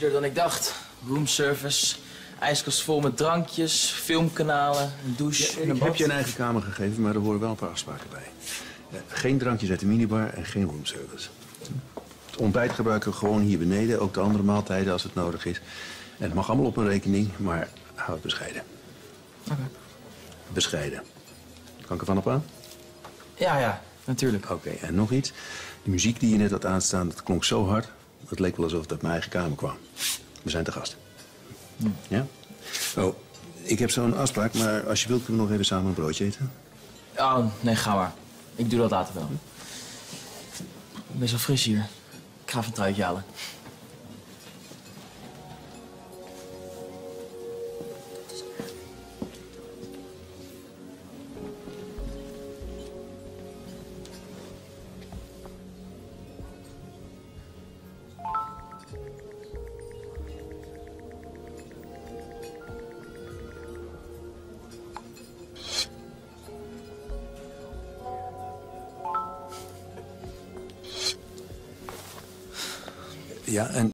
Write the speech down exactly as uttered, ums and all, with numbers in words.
dan ik dacht. Roomservice, ijskast vol met drankjes, filmkanalen, een douche Ja, en een ik bad. heb je een eigen kamer gegeven, maar er horen wel een paar afspraken bij. Eh, geen drankjes uit de minibar en geen roomservice. Het ontbijt gebruiken we gewoon hier beneden, ook de andere maaltijden als het nodig is. En het mag allemaal op een rekening, maar hou het bescheiden. Oké. Okay. Bescheiden. Kan ik ervan op aan? Ja, ja, natuurlijk. Oké, okay, en nog iets. De muziek die je net had aanstaan, dat klonk zo hard. Het leek wel alsof het uit mijn eigen kamer kwam. We zijn te gast. Hm. Ja? Oh, ik heb zo'n afspraak, maar als je wilt kunnen we nog even samen een broodje eten. Oh, nee, ga maar. Ik doe dat later wel. Best wel fris hier. Ik ga even een truitje halen. Ja, en